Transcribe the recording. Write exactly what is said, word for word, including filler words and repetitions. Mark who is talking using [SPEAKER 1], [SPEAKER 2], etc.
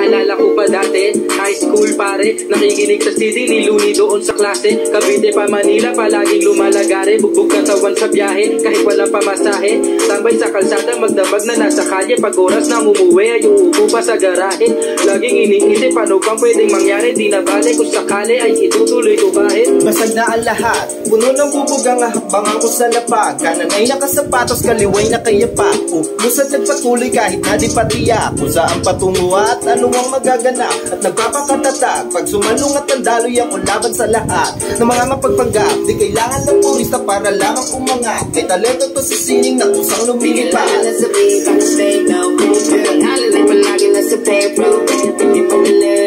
[SPEAKER 1] Naalala ko pa dati, high school pare, nakikinig sa C D ni Looney doon sa klase. Cavite pa Manila, palaging lumalagare. Bugbog katawan sa biyahe, kahit walang pamasahe. Tambay sa kalsada, magdamag na nasa kalye. Pag oras na umuwi, ay uupo pa sa garahe. Laging iniisip, paano bang pwedeng mangyari? Di na bale kung sakali ay itutuloy ko kahit.
[SPEAKER 2] Basag na ang lahat, puno ng bubog ang hakbang ako sa lapag. Kanan ay nakasapatos, kaliway na kayapa. Musad nagpatuloy kahit na di patiyak kung saan patungo at ano ang magaganap. At nagpapakatatag pag sumalungat ang daloy ako laban sa lahat ng mga mapagpanggap. Di kailangan ng purista para lamang umangat. May talento to sa sining na kusang lumilipat.
[SPEAKER 3] Pangalan na sa beat, pangalan sa beat, pangalan ay palagi na sa paper. Hindi pa nila